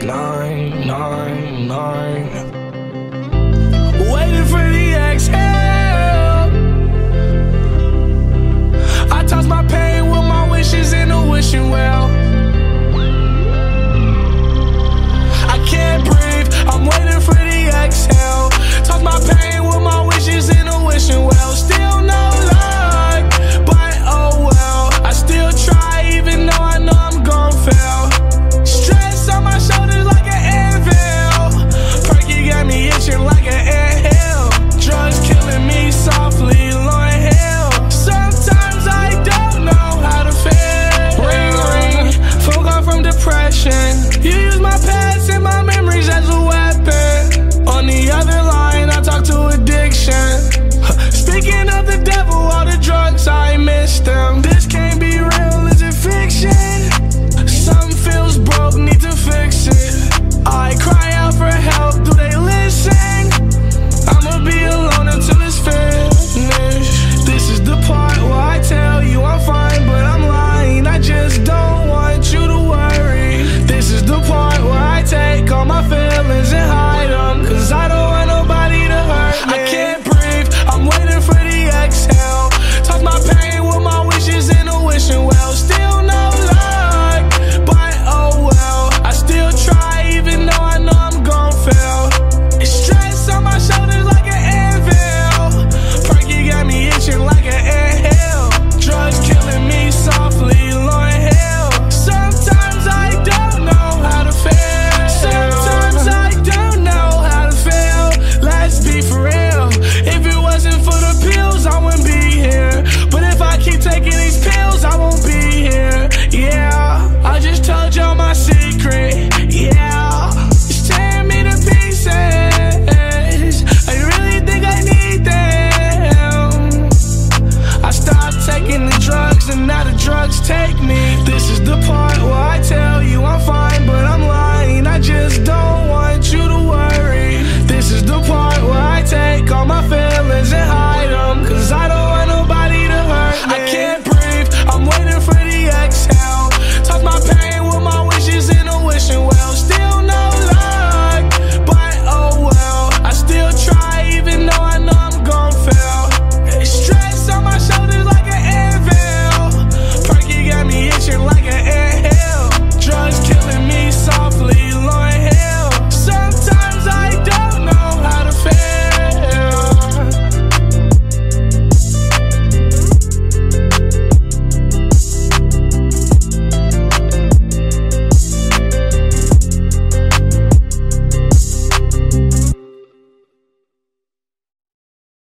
999. Waiting for the exhale. I toss my pain with my wishes in a wishing well. I can't breathe, I'm waiting for the exhale. Toss my pain with my wishes in a wishing well. Still no luck, but oh well. I still try even though I know I'm gon' fail. Stress on my shoulders like an anvil. Perky got me itching like an anthill. Drugs killing me softly, Lauryn Hill. Sometimes I don't know how to feel. Ring ring, phone call from depression. You use my past and my memories as a weapon. On the other line, I talk to addiction. Speaking of the devil, all the drugs I missed them.